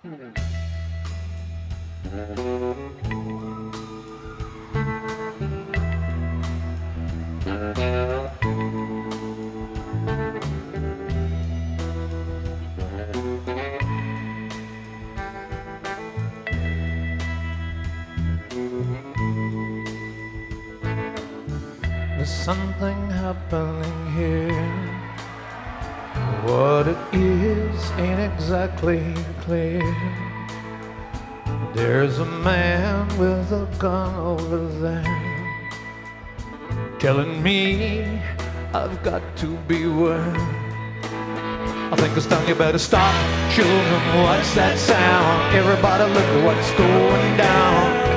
There's something happening here. What it is ain't exactly clear. There's a man with a gun over there telling me I've got to beware. I think it's time you better stop. Children, what's that sound? Everybody look at what's going down.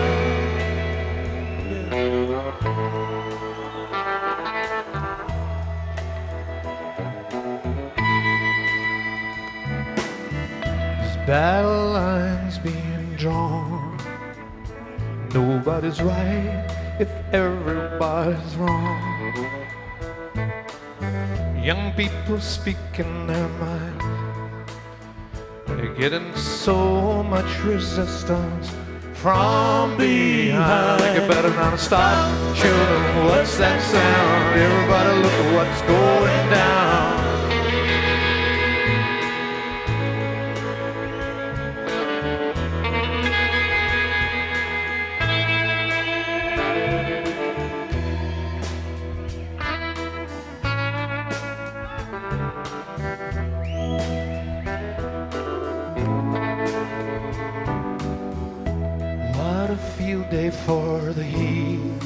Battle lines being drawn. Nobody's right if everybody's wrong. Young people speaking their mind. They're getting so much resistance from behind. You better not stop. Children, what's that sound? Everybody look at what's going down. What a field day for the heat.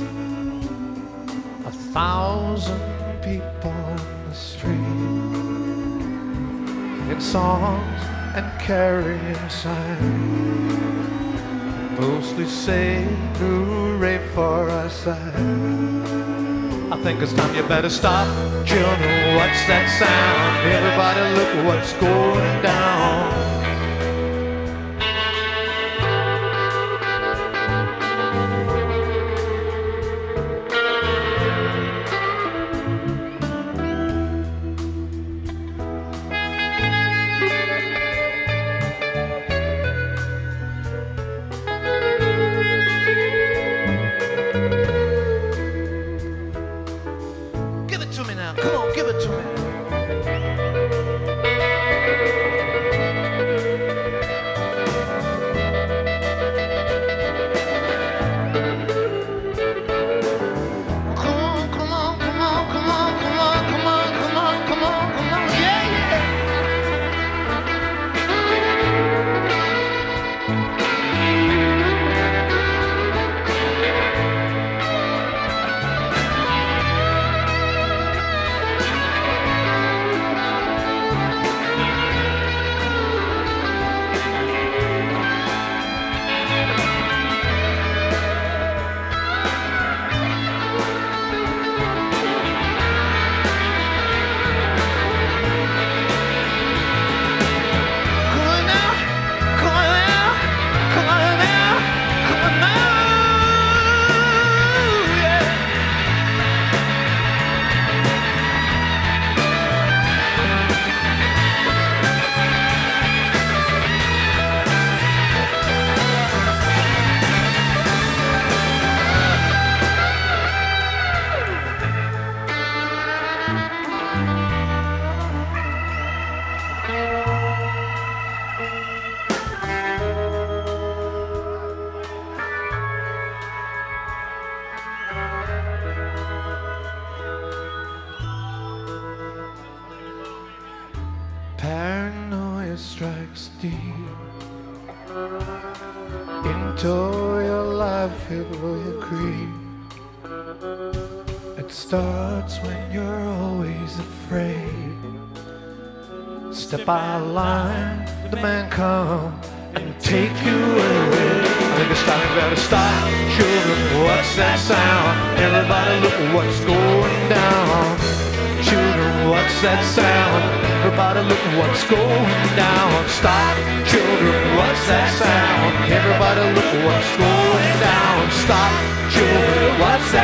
1,000 people in the street, singing songs and carrying signs, mostly say hooray for our side. I think it's time you better stop. Children, what's that sound? Everybody look at what's going down. Give it to me now. Come on, give it to me. Paranoia strikes deep into your life, it will creep. It starts when you're always afraid. Step out of line, the man come and take you away. I think it's time you better stop. Children, what's that sound? Everybody look at what's going down. Children, what's that sound? Everybody look at what's going down. Stop. Children, what's that sound? Everybody look at what's going down. Stop. Children, what's that